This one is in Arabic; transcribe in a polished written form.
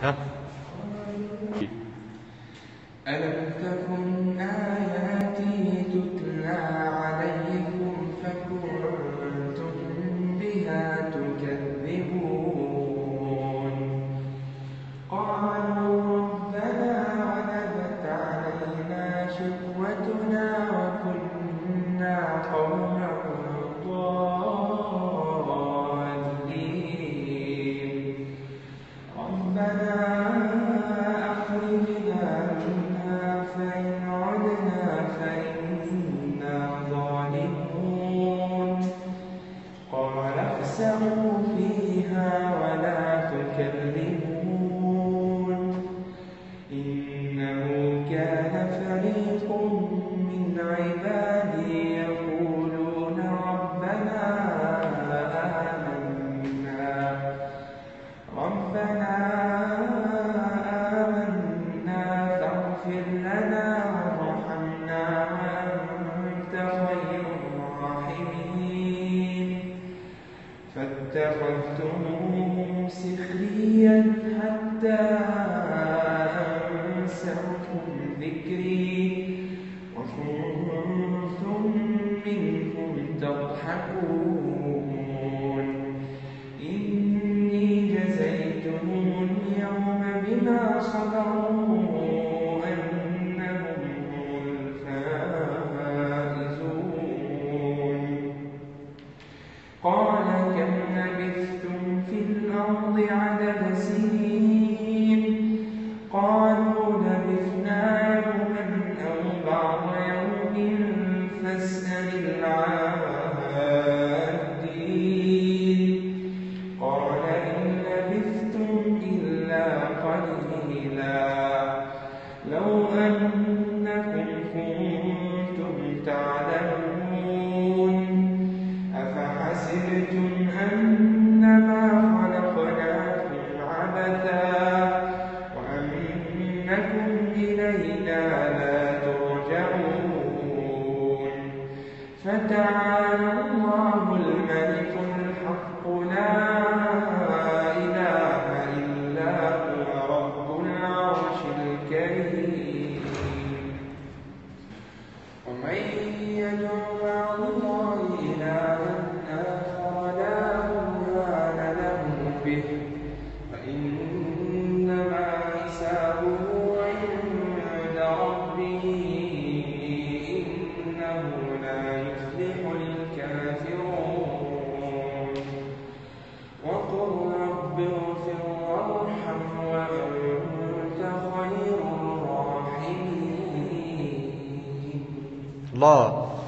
ها؟ ألم تكن آياتي تتلى عليكم فكنتم بها تكذبون قالوا ربنا غلبت علينا شقوتنا وكنا قوما ضالين ربنا أخرجنا منها فإن عدنا فإنا ظالمون قال اخسئوا فيها ولا تكلمون إنه كان فريق من عبادي يقولون ربنا آمنا فاغفر لنا وارحمنا وأنت خير الراحمين فاتخذتموهم سخريا حتى أنسوكم ذكري وكنتم منهم تضحكون إني جزيتهم اليوم بما صبروا أنهم هم الفائزون قال كم لبثتم في الأرض عدد سنين قالوا لبثنا يوما أو بعض يوم فاسأل العادين قال إن لبثتم إلا قليلا لو أنكم كنتم تعلمون أفحسبتم أنما خلقناكم عبثا وأنكم إلينا لا ترجعون فتعالى الله الملك الحق لا إله إلا هو رب العرش الكريم ومن يدع مع الله إلها آخر لا برهان له به فإنما حسابه عند ربه إنه لا يفلح الكافرون وقل رب اغفر وارحم وأنت خير الراحمين الله